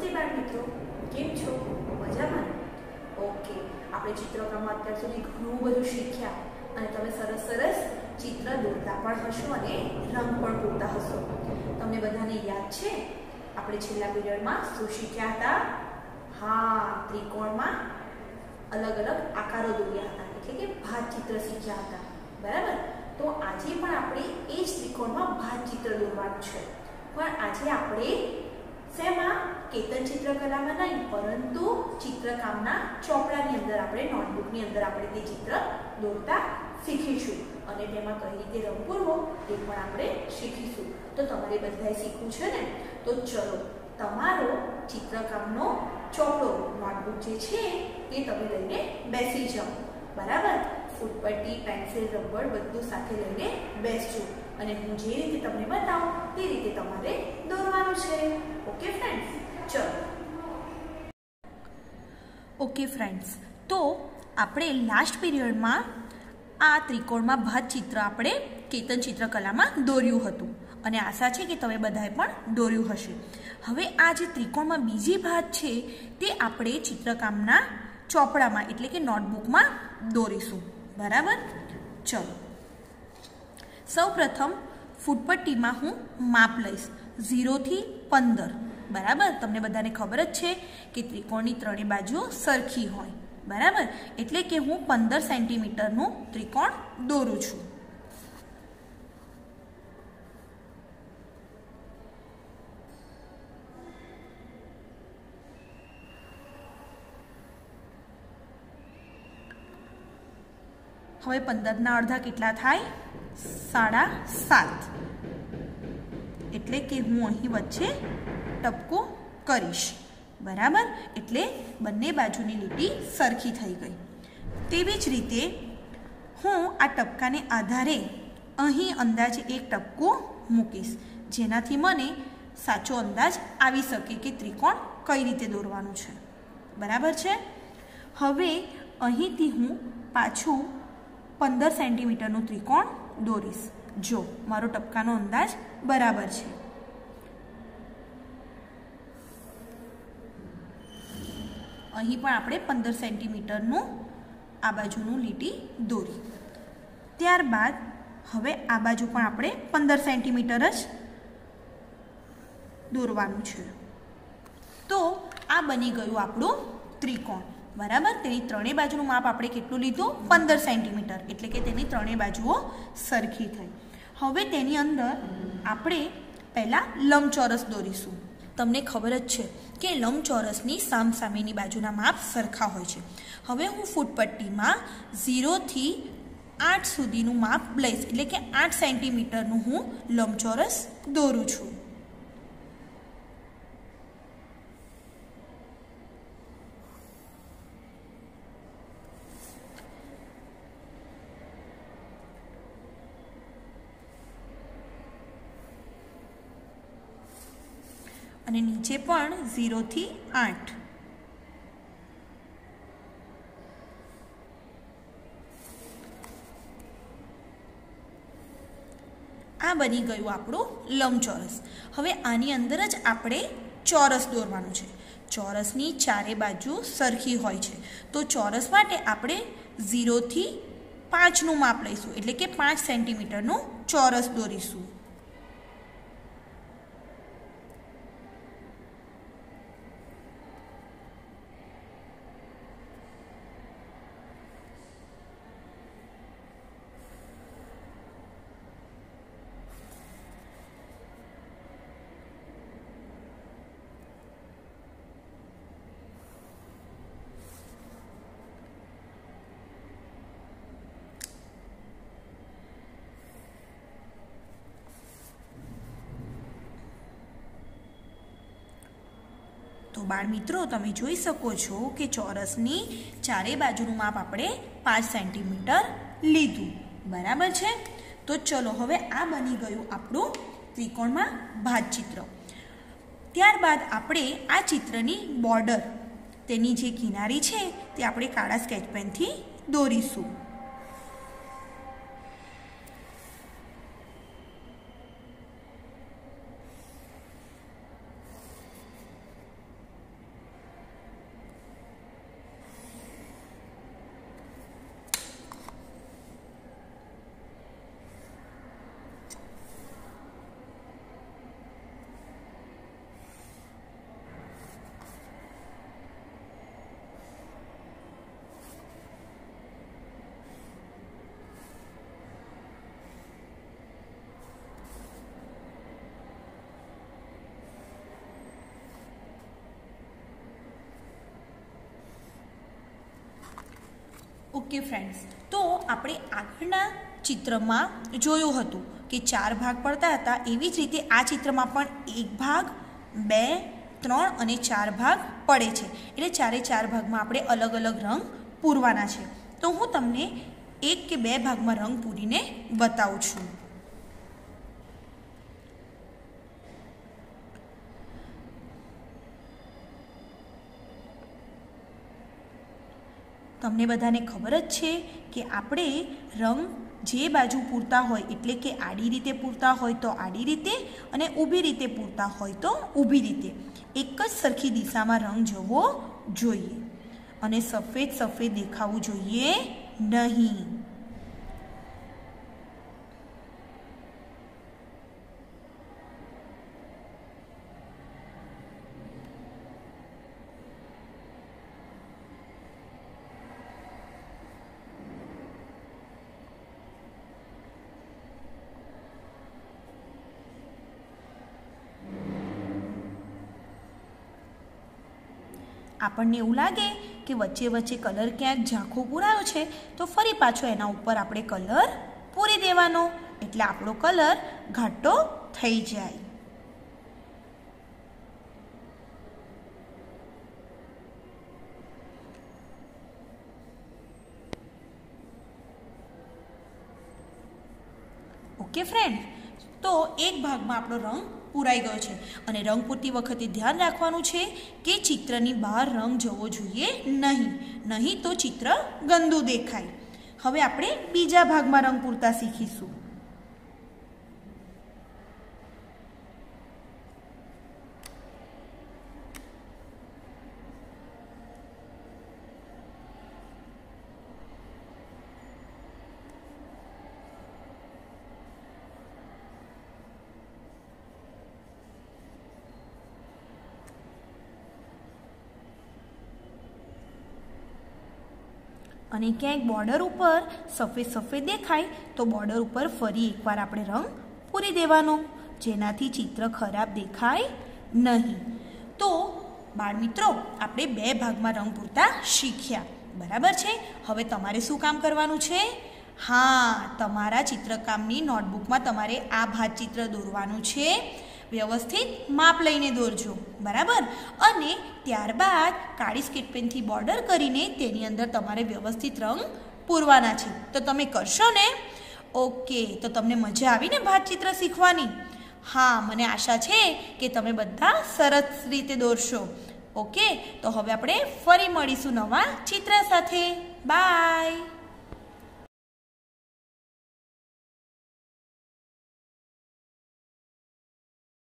नमस्ते बाळ मित्रों, केम छो? मजामां? ओके, આપણે ચિત્રકામમાં અત્યાર સુધી ઘણું બધું શીખ્યા અને તમે સરસ સરસ ચિત્ર દોરતા પણ હશો અને રંગ પણ પૂરતા હશો. તમને બધાને યાદ છે આપણે છેલ્લા પીરિયડમાં શું શીખ્યા હતા? હા, ત્રિકોણમાં અલગ અલગ આકારો દોર્યા હતા, એટલે કે ભાત ચિત્ર શીખ્યા હતા. બરાબર? તો આજે પણ આપણે એ જ ત્રિકોણમાં ભાત ચિત્ર દોરવાનું છે. પણ આજે આપણે શેમાં? કેતન ચિત્રકલામાં નહીં, પરંતુ ચિત્રકામના ચોપડાની અંદર આપણે નોટબુકની અંદર આપણે તે ચિત્ર દોરતા શીખીશું અને તેમાં કઈ રીતે રંગ પૂરવો એ પણ આપણે શીખીશું. તો તમારે બધાએ શીખવું છે ને? તો ચલો તમારો ચિત્રકામનો ચોપડો નોટબુક જે છે એ તમે લઈને બેસી જાઓ. બરાબર? ફૂટપટ્ટી, પેન્સિલ, રબર બધું સાથે લઈને બેસજો અને હું જે રીતે તમને બતાવું તે રીતે તમારે દોરવાનું છે. Okay friends? ચલો. ઓકે ફ્રેન્ડ્સ, તો આપણે લાસ્ટ પીરિયડમાં આ ત્રિકોણમાં ભાત ચિત્ર આપણે કેતન ચિત્રકલામાં દોર્યું હતું અને આશા છે કે તમે બધાએ પણ દોર્યું હશે. હવે આ જે ત્રિકોણમાં બીજી ભાત છે તે આપણે ચિત્રકામના ચોપડામાં એટલે કે નોટબુકમાં દોરીશું. બરાબર? ચલો. સૌપ્રથમ ફૂટપટ્ટીમાં હું માપ લઈશ 0 થી 15. બરાબર? તમને બધાને ખબર જ છે કે ત્રિકોણની ત્રણેય બાજુઓ સરખી હોય. બરાબર? એટલે કે હું 15 સેન્ટીમીટરનું ત્રિકોણ દોરું છું. હવે 15ના અડધા કેટલા થાય? 7.5. એટલે કે હું અહીં વચ્ચે ટપકો કરીશ. બરાબર? એટલે બંને બાજુની લીટી સરખી થઈ ગઈ. તેવી જ રીતે હું આ ટપકાને આધારે અહીં અંદાજે એક ટપકું મૂકીશ, જેનાથી મને સાચો અંદાજ આવી શકે કે ત્રિકોણ કઈ રીતે દોરવાનું છે. બરાબર છે? હવે અહીંથી હું પાછું 15 સેન્ટીમીટરનું ત્રિકોણ દોરીશ. જો મારો ટપકાનો અંદાજ બરાબર છે. અહીં પણ આપણે 15 સેન્ટીમીટરનું આ બાજુનું લીટી દોરી. ત્યારબાદ હવે આ બાજુ પણ આપણે 15 સેન્ટીમીટર જ દોરવાનું છે. તો આ બની ગયું આપણું ત્રિકોણ. બરાબર? તેની ત્રણેય બાજુનું માપ આપણે કેટલું લીધું? 15 સેન્ટીમીટર. એટલે કે તેની ત્રણેય બાજુઓ સરખી થઈ. હવે તેની અંદર આપણે પહેલાં લંબચોરસ દોરીશું. તમને ખબર જ છે કે લંબચોરસની સામસામેની બાજુના માપ સરખા હોય છે. હવે હું ફૂટપટ્ટીમાં 0 થી 8 સુધીનું માપ લઈશ, એટલે કે 8 સેન્ટીમીટરનું હું લંબચોરસ દોરું છું. અને નીચે પણ 0 થી 8. આ બની ગયું આપણું લંબચોરસ. હવે આની અંદર જ આપણે ચોરસ દોરવાનું છે. ચોરસની ચારે બાજુ સરખી હોય છે, તો ચોરસ માટે આપણે 0 થી 5નું માપ લઈશું, એટલે કે 5 સેન્ટીમીટરનું ચોરસ દોરીશું. તો બાળ મિત્રો, તમે જોઈ શકો છો કે ચોરસની ચારે બાજુનું માપ આપણે 5 સેન્ટીમીટર લીધું. બરાબર છે? તો ચલો હવે આ બની ગયું આપણું ત્રિકોણમાં ભાત ચિત્ર. ત્યારબાદ આપણે આ ચિત્રની બોર્ડર, તેની જે કિનારી છે તે આપણે કાળા સ્કેચ પેનથી દોરીશું. ઓકે ફ્રેન્ડ્સ, તો આપણે આગળના ચિત્રમાં જોયું હતું કે 4 ભાગ પડતા હતા. એવી જ રીતે આ ચિત્રમાં પણ 1 ભાગ, 2, 3 અને 4 ભાગ પડે છે. એટલે 4 ભાગમાં આપણે અલગ અલગ રંગ પૂરવાના છે. તો હું તમને 1 કે 2 ભાગમાં રંગ પૂરીને બતાવું છું. તમને બધાને ખબર જ છે કે આપણે રંગ જે બાજુ પૂરતા હોય, એટલે કે આડી રીતે પૂરતા હોય તો આડી રીતે અને ઊભી રીતે પૂરતા હોય તો ઊભી રીતે એક જ સરખી દિશામાં રંગ જવો જોઈએ અને સફેદ સફેદ દેખાવું જોઈએ નહીં. આપણને એવું લાગે કે વચ્ચે વચ્ચે કલર ક્યાંક ઝાંખો પૂરાયો છે તો ફરી પાછો એના ઉપર આપણે કલર પૂરી દેવાનો, એટલે આપણો કલર ઘાટો થઈ જાય. ઓકે ફ્રેન્ડ, તો એક ભાગમાં આપણો રંગ પૂરાઈ ગયો છે અને રંગ પૂરતી વખતે ધ્યાન રાખવાનું છે કે ચિત્રની બહાર રંગ જવો જોઈએ નહીં તો ચિત્ર ગંદુ દેખાય. હવે આપણે બીજા ભાગમાં રંગ પૂરતા શીખીશું. અને ક્યાંક બોર્ડર ઉપર સફેદ સફેદ દેખાય તો બોર્ડર ઉપર ફરી એકવાર આપણે રંગ પૂરી દેવાનો, જેનાથી ચિત્ર ખરાબ દેખાય નહીં. તો બાળમિત્રો, આપણે 2 ભાગમાં રંગ પૂરતા શીખ્યા, બરાબર છે. હવે તમારે શું કામ કરવાનું છે? હા, તમારા ચિત્રકામની નોટબુકમાં તમારે આ ભાતચિત્ર દોરવાનું છે. વ્યવસ્થિત માપ લઈને દોરજો, બરાબર. અને ત્યારબાદ કાળી સ્કેચ પેનથી બોર્ડર કરીને તેની અંદર તમારે વ્યવસ્થિત રંગ પૂરવાના છે. તો તમે કરશો ને? ઓકે, તો તમને મજા આવી ને ભાતચિત્ર શીખવાની? હા, મને આશા છે કે તમે બધા સરસ રીતે દોરશો. ઓકે, તો હવે આપણે ફરી મળીશું નવા ચિત્ર સાથે. બાય.